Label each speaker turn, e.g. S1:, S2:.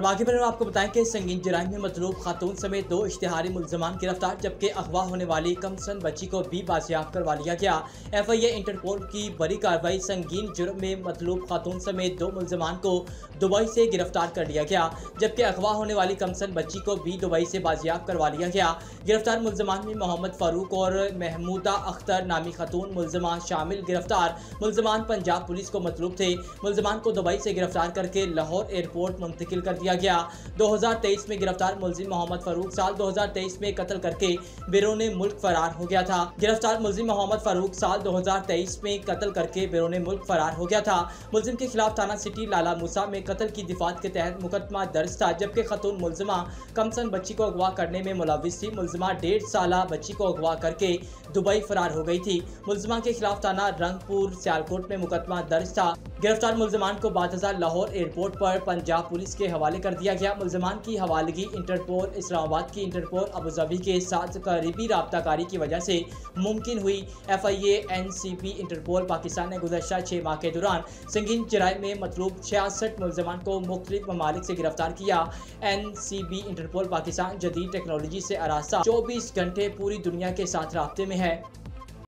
S1: अब आगे बढ़े आपको बताएं कि संगीन जराइम में मतलूब खातून समेत 2 इश्तिहारी मुल्जमान गिरफ्तार, जबकि अगवा होने वाली कमसन बच्ची को भी बाजियाब करवा लिया गया। FIA इंटरपोल की बड़ी कार्रवाई। संगीन जुर्म में मतलूब खातून समेत 2 मुल्जमान को दुबई से गिरफ्तार कर लिया गया, जबकि अगवा होने वाली कमसन बच्ची को भी दुबई से बाजियाब करवा लिया गया। गिरफ्तार मुल्जमान में मोहम्मद फारूक और महमूदा अख्तर नामी खातून मुल्जमान शामिल। गिरफ्तार मुल्जमान पंजाब पुलिस को मतलूब थे। मुल्जमान को दुबई से गिरफ्तार करके लाहौर एयरपोर्ट मुंतकिल कर दिया गया। 2023 में गिरफ्तार मुल्जिम मोहम्मद फारूक साल 2023 में कत्ल करके बैरून मुल्क फरार हो गया था। गिरफ्तार मुल्जिम मोहम्मद फारूक साल 2023 में कत्ल करके बैरून मुल्क फरार हो गया था। मुल्जिम के खिलाफ थाना सिटी लाला मूसा में कत्ल की दिफात के तहत मुकदमा दर्ज था, जबकि खतून मुल्जिमा कमसन बच्ची को अगवा करने में मुलविस थी। मुल्जिमा 1.5 साला बच्ची को अगवा करके दुबई फरार हो गई थी। मुल्जिमा के खिलाफ थाना रंगपुर सियालकोट में मुकदमा दर्ज था। गिरफ्तार मुल्जिमान को बादशाह लाहौर एयरपोर्ट पर पंजाब पुलिस के हवाले कर दिया गया। मुल्जिमान की हवालगी इंटरपोल इस्लामाबाद की इंटरपोल अबूधाबी के साथ करीबी राब्ताकारी की वजह से मुमकिन हुई। FIA NCP इंटरपोल पाकिस्तान ने गुज़श्ता 6 माह के दौरान संगीन जराइम में मतलूब 66 मुल्जिमान को मुख्तलिफ ममालिक से गिरफ्तार किया। NCB इंटरपोल पाकिस्तान जदीद टेक्नोलॉजी से आरास्ता 24 घंटे पूरी दुनिया के साथ राब्ते में है।